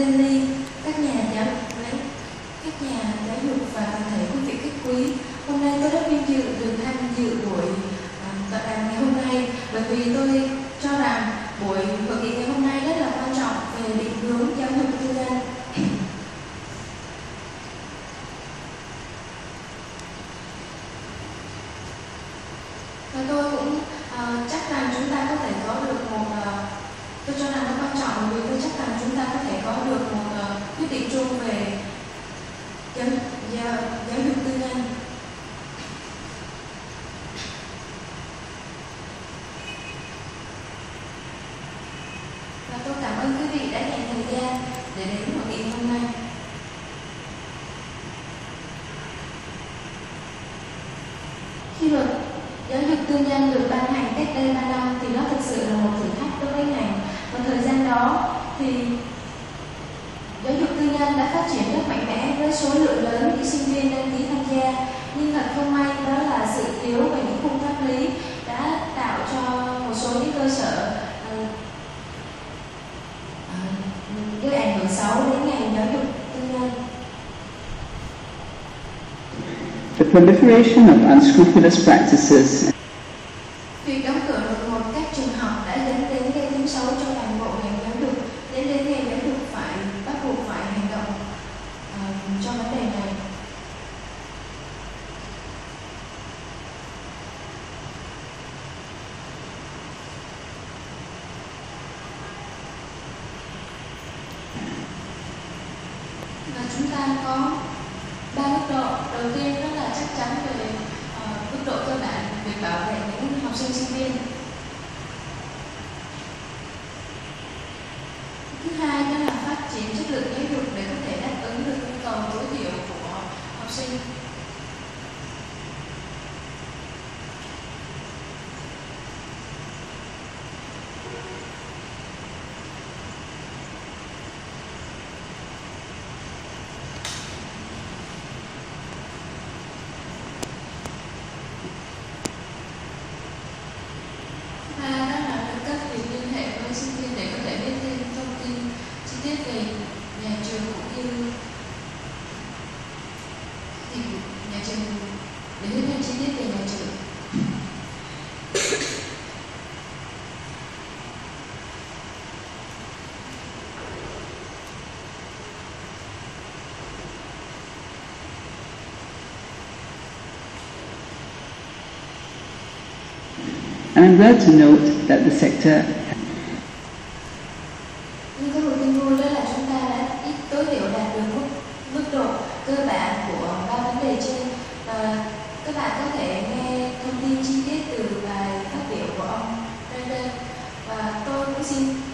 Lily, các nhà giáo dục và toàn thể quý vị khách quý. Hôm nay tôi rất vinh dự được tham dự buổi tọa đàm ngày hôm nay, bởi vì tôi cho rằng buổi hội nghị ngày hôm nay rất là quan trọng về định hướng giáo dục tư nhân. Và tôi cũng chắc rằng chúng ta có thể có được một tôi cho rằng nó quan trọng vì tôi chắc rằng chúng ta có thể có được một quyết định chung về giáo dục tư nhân. Và tôi cảm ơn quý vị đã dành thời gian để đến hội nghị hôm nay. Khi luật giáo dục tư nhân được ban hành cách đây 3 năm thì nó thực sự là một thử thách đối với ngành. Và thời gian đó thì giáo dục tư nhân đã phát triển rất mạnh mẽ với số lượng lớn những sinh viên đăng ký tham gia. Nhưng thật không may đó là sự thiếu về những khung pháp lý đã tạo cho một số những cơ sở gây ảnh hưởng xấu đến ngành giáo dục tư nhân. The proliferation of unscrupulous practices. Việc đóng cửa đột ngột các trường học đã dẫn đến gây tiếng xấu cho toàn bộ ngành giáo dục, đến ngành giáo dục phải bắt buộc phải hành động cho vấn đề này. Và chúng ta có 3 mức độ. Đầu tiên đó là chắc chắn về mức độ cơ bản, việc bảo vệ những học sinh sinh viên. Thứ hai đó là phát triển chất lượng giáo dục để có thể đáp ứng được nhu cầu tối thiểu của học sinh. Thứ ba đó là nâng cấp việc liên hệ với sinh viên để có thể biết thêm thông tin chi tiết về nhà trường cũng như nhà trường để biết thêm chi tiết về nhà trường. And I'm glad to note that the sector. Nhưng có một tin vui đó là chúng ta đã tối thiểu đạt được mức độ cơ bản của 3 vấn đề trên. Và các bạn có thể nghe thông tin chi tiết từ bài phát biểu của ông Brandon. Và tôi cũng xin